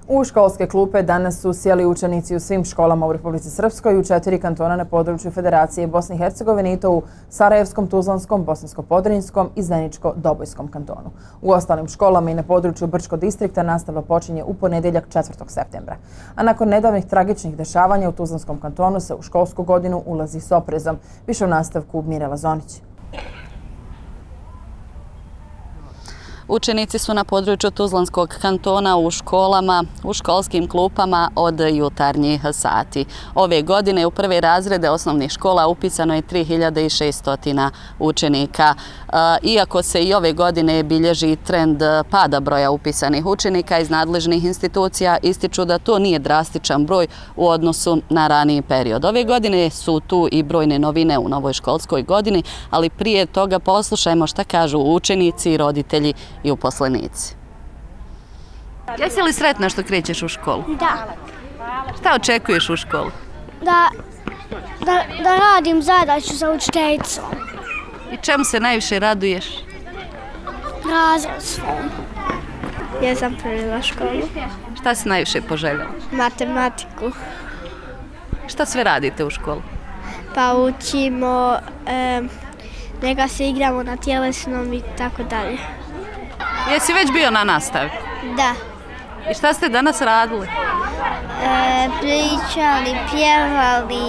U školske klupe danas su sjeli učenici u svim školama u Republici Srpskoj, u 4 kantona na području Federacije Bosne i Hercegovine i to u Sarajevskom, Tuzlanskom, Bosansko-Podrinjskom i Zeničko-Dobojskom kantonu. U ostalim školama i na području Brčkog distrikta nastava počinje u ponedjeljak 4. septembra. A nakon nedavnih tragičnih dešavanja u Tuzlanskom kantonu se u školsku godinu ulazi s oprezom. Više u nastavku Mirela Zonić. Učenici su na području Tuzlanskog kantona u školama, u školskim klupama od jutarnjih sati. Ove godine u prve razrede osnovnih škola upisano je 3600 učenika. Iako se i ove godine bilježi trend pada broja upisanih učenika, iz nadležnih institucija ističu da to nije drastičan broj u odnosu na raniji period. Ove godine su tu i brojne novine u novoj školskoj godini, ali prije toga poslušajmo šta kažu učenici i roditelji i uposlenici. Jesi li sretna što krećeš u školu? Da. Šta očekuješ u školu? Da radim zadaću sa učiteljicom. I čemu se najviše raduješ? Razred svom. Ja sam prelila školu. Šta si najviše poželjela? Matematiku. Šta sve radite u školu? Pa učimo, neka se igramo na tjelesnom i tako dalje. Jesi već bio na nastavi? Da. I šta ste danas radili? Pričali, pjevali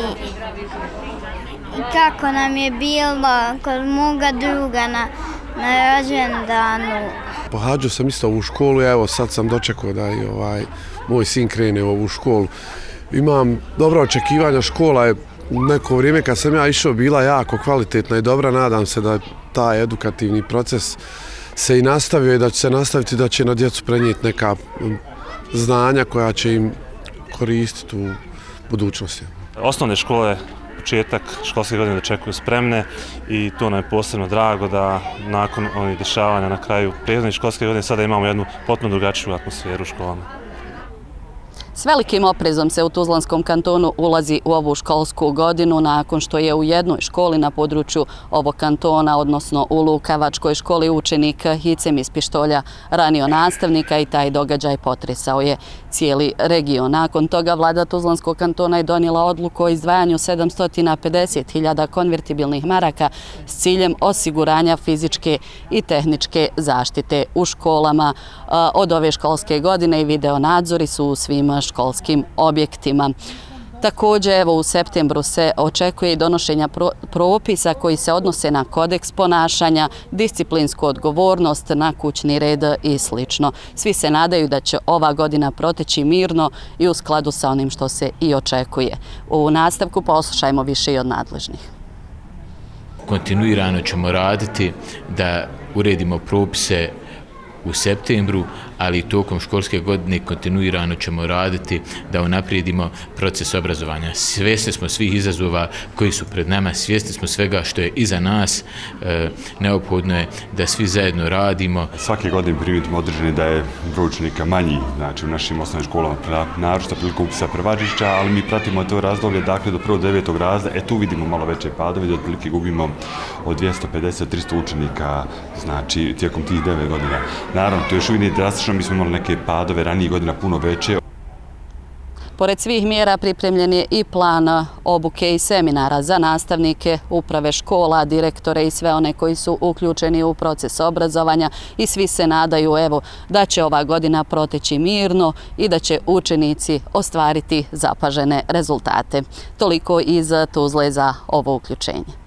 i kako nam je bilo kod moga druga na rođendanu. Pohađao sam isto ovu školu, evo sad sam dočekao da i moj sin krene u ovu školu. Imam dobra očekivanja, škola je neko vrijeme kad sam ja išao bila jako kvalitetna i dobra, nadam se da taj edukativni proces se i nastavio i da će se nastaviti, da će na djecu prenijeti neka znanja koja će im koristiti u budućnosti. Osnovne škole, početak školske godine dočekuju spremne i to nam je posebno drago da nakon onih dešavanja na kraju prethodne školske godine sada imamo jednu potpuno drugačiju atmosferu u školama. S velikim oprezom se u Tuzlanskom kantonu ulazi u ovu školsku godinu nakon što je u jednoj školi na području ovog kantona, odnosno u Lukavačkoj školi, učenik hicem iz pištolja ranio nastavnika i taj događaj potresao je cijeli region. Nakon toga vlada Tuzlanskog kantona je donijela odluku o izdvajanju 750.000 konvertibilnih maraka s ciljem osiguranja fizičke i tehničke zaštite u školama. Od ove školske godine i video nadzori su u svim školskim objektima. Također, evo u septembru se očekuje i donošenja propisa koji se odnose na kodeks ponašanja, disciplinsku odgovornost, na kućni red i sl. Svi se nadaju da će ova godina proteći mirno i u skladu sa onim što se i očekuje. U nastavku poslušajmo više i od nadležnih. Kontinuirano ćemo raditi da uredimo propise u septembru, ali i tokom školske godine kontinuirano ćemo raditi da unaprijedimo proces obrazovanja. Svjesni smo svih izazova koji su pred nama, svjesni smo svega što je iza nas. Neophodno je da svi zajedno radimo. Svake godine primetimo određeni da je broj učenika manji, znači u našim osnovnim školama, naročito prilikom upisa prvačića, ali mi pratimo to razdoblje, dakle do 1. 9. razreda, tu vidimo malo veće padove, da otprilike gubimo od 250-300 učenika, znači tijekom tih 9 godina. Naravno, to još uvijek nije drastično, mi smo imali neke padove ranijih godina puno veće. Pored svih mjera pripremljen je i plan obuke i seminara za nastavnike, uprave škola, direktore i sve one koji su uključeni u proces obrazovanja i svi se nadaju da će ova godina proteći mirno i da će učenici ostvariti zapažene rezultate. Toliko iz Tuzle za ovo uključenje.